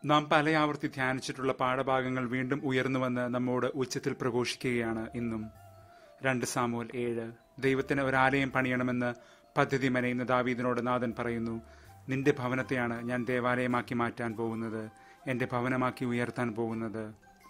നാം പലയാവർത്തി ധ്യാനിച്ചിട്ടുള്ള പാഠഭാഗങ്ങൾ വീണ്ടും ഉയർന്നുവന്ന് നമ്മോട് ഉച്ചത്തിൽ പ്രഘോഷിക്കുകയാണ് ഇന്നും. 2 സാമുവേൽ 7. ദൈവത്തിന് ഒരാലയം പണിയണമെന്ന് പദ്ധതി മെനയുന്ന ദാവീദിനോട് നാഥൻ പറയുന്നു, നിന്റെ ഭവനത്തെയാണ് ഞാൻ ദേവാലയമാക്കി മാറ്റാൻ പോകുന്നത്, എൻ്റെ ഭവനമാക്കി ഉയർത്താൻ പോകുന്നത്.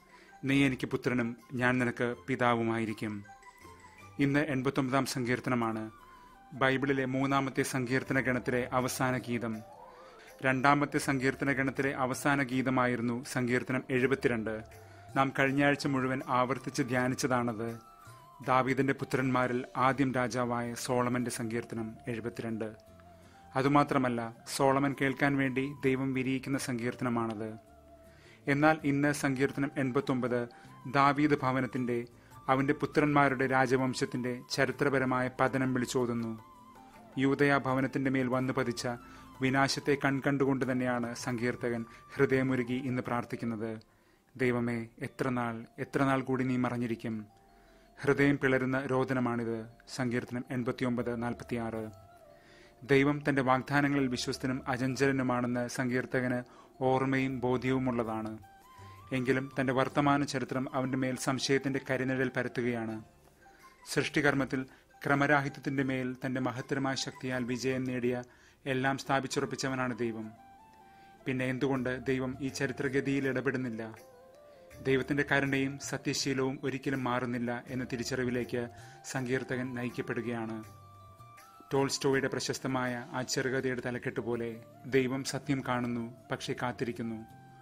നീ എനിക്ക് പുത്രനും ഞാൻ നിനക്ക് പിതാവുമായിരിക്കും. ഇന്ന് 89-ാം സങ്കീർത്തനമാണ്. ബൈബിളിലെ 3-ാമത്തെ സങ്കീർത്തന ഗണത്തിലെ അവസാന ഗീതം. 2-ാമത്തെ സങ്കീർത്തന ഗണത്തിലെ അവസാന ഗീതമായിരുന്നു സങ്കീർത്തനം 72. നാം കഴിഞ്ഞയാഴ്ച മുഴുവൻ ആവർത്തിച്ച് ധ്യാനിച്ചതാണത്. ദാവീദിന്റെ പുത്രന്മാരിൽ ആദ്യം രാജാവായ സോളമന്റെ സങ്കീർത്തനം 72. അതുമാത്രമല്ല, സോളമൻ കേൾക്കാൻ വേണ്ടി ദൈവം വിരിയിക്കുന്ന സങ്കീർത്തനമാണത്. എന്നാൽ ഇന്ന് സങ്കീർത്തനം 89 ദാവീദ് ഭവനത്തിന്റെ, അവന്റെ പുത്രന്മാരുടെ രാജവംശത്തിന്റെ ചരിത്രപരമായ പതനം വിളിച്ചോതുന്നു. യൂദയ ഭവനത്തിന്റെ മേൽ വന്നു പതിച്ച വിനാശത്തെ കൺകണ്ടുകൊണ്ട് തന്നെയാണ് സങ്കീർത്തകൻ ഹൃദയമുരുകി ഇന്ന് പ്രാർത്ഥിക്കുന്നത്. ദൈവമേ, എത്ര നാൾ കൂടി നീ മറഞ്ഞിരിക്കും? ഹൃദയം പിളരുന്ന രോദനമാണിത്. സങ്കീർത്തനം 89:46. ദൈവം തന്റെ വാഗ്ദാനങ്ങളിൽ വിശ്വസ്തനും അചഞ്ചലനുമാണെന്ന് സങ്കീർത്തകന് ഓർമ്മയും ബോധ്യവുമുള്ളതാണ്. എങ്കിലും തന്റെ വർത്തമാന ചരിത്രം അവന്റെ മേൽ സംശയത്തിന്റെ കരിനിഴൽ പരത്തുകയാണ്. സൃഷ്ടികർമ്മത്തിൽ ക്രമരാഹിത്യത്തിന്റെ മേൽ തന്റെ മഹത്തരമായ ശക്തിയാൽ വിജയം നേടിയ, എല്ലാം സ്ഥാപിച്ചുറപ്പിച്ചവനാണ് ദൈവം. പിന്നെ എന്തുകൊണ്ട് ദൈവം ഈ ചരിത്രഗതിയിൽ ഇടപെടുന്നില്ല? ദൈവത്തിന്റെ കരുണയും സത്യശീലവും ഒരിക്കലും മാറുന്നില്ല എന്ന തിരിച്ചറിവിലേക്ക് സങ്കീർത്തകൻ നയിക്കപ്പെടുകയാണ്. ടോൾസ്റ്റോയുടെ പ്രശസ്തമായ ആ ചെറുകഥയുടെ തലക്കെട്ട് പോലെ, ദൈവം സത്യം കാണുന്നു പക്ഷേ കാത്തിരിക്കുന്നു.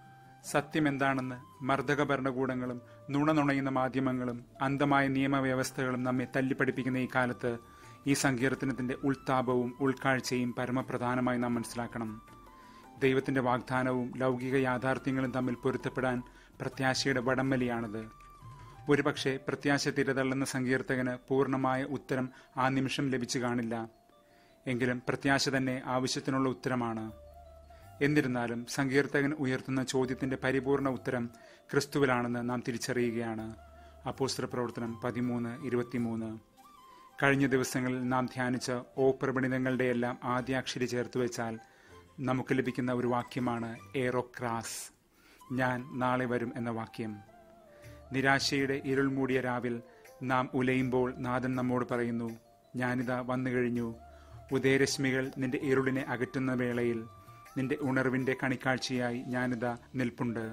സത്യം എന്താണെന്ന് മർദ്ദക ഭരണകൂടങ്ങളും നുണയുന്ന മാധ്യമങ്ങളും അന്ധമായ നിയമവ്യവസ്ഥകളും നമ്മെ തല്ലിപ്പഠിപ്പിക്കുന്ന ഈ കാലത്ത് ഈ സങ്കീർത്തനത്തിന്റെ ഉൾത്താപവും ഉൾക്കാഴ്ചയും പരമപ്രധാനമായി നാം മനസ്സിലാക്കണം. ദൈവത്തിന്റെ വാഗ്ദാനവും ലൗകിക യാഥാർത്ഥ്യങ്ങളും തമ്മിൽ പൊരുത്തപ്പെടാൻ പ്രത്യാശയുടെ വടംവലിയാണത്. ഒരുപക്ഷെ പ്രത്യാശ തിരതള്ളുന്ന സങ്കീർത്തകന് പൂർണ്ണമായ ഉത്തരം ആ നിമിഷം ലഭിച്ചു കാണില്ല. എങ്കിലും പ്രത്യാശ തന്നെ ആവശ്യത്തിനുള്ള ഉത്തരമാണ്. എന്നിരുന്നാലും സങ്കീർത്തകൻ ഉയർത്തുന്ന ചോദ്യത്തിന്റെ പരിപൂർണ ഉത്തരം ക്രിസ്തുവിലാണെന്ന് നാം തിരിച്ചറിയുകയാണ്. അപ്പോസ്തലപ്രവർത്തനം 13:23. കഴിഞ്ഞ ദിവസങ്ങളിൽ നാം ധ്യാനിച്ച ഓ പ്രവചനങ്ങളുടെയെല്ലാം ആദ്യാക്ഷരി ചേർത്ത് വെച്ചാൽ നമുക്ക് ലഭിക്കുന്ന ഒരു വാക്യമാണ് ERO CRAS, ഞാൻ നാളെ വരും എന്ന വാക്യം. നിരാശയുടെ ഇരുൾ മൂടിയ രാവിൽ നാം ഉലയുമ്പോൾ നാഥൻ നമ്മോട് പറയുന്നു, ഞാനിതാ വന്നു കഴിഞ്ഞു. ഉദയരശ്മികൾ നിന്റെ ഇരുളിനെ അകറ്റുന്ന വേളയിൽ നിന്റെ ഉണർവിന്റെ കണിക്കാഴ്ചയായി ഞാനിതാ നിൽപ്പുണ്ട്.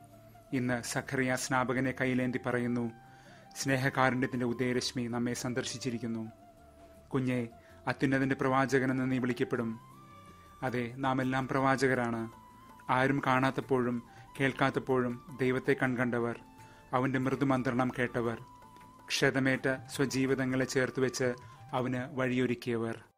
ഇന്ന് സഖറിയ സ്നാപകനെ കൈയിലേന്തി പറയുന്നു, സ്നേഹകാരുണ്യത്തിന്റെ ഉദയരശ്മി നമ്മെ സന്ദർശിച്ചിരിക്കുന്നു. കുഞ്ഞെ, അത്യുന്നതന്റെ പ്രവാചകനെന്ന് നീ വിളിക്കപ്പെടും. അതെ, നാം എല്ലാം പ്രവാചകരാണ്. ആരും കാണാത്തപ്പോഴും കേൾക്കാത്തപ്പോഴും ദൈവത്തെ കൺകണ്ടവർ, അവന്റെ മൃദുമന്ത്രണം കേട്ടവർ, ക്ഷതമേറ്റ സ്വജീവിതങ്ങളെ ചേർത്തുവെച്ച് അവന് വഴിയൊരുക്കിയവർ.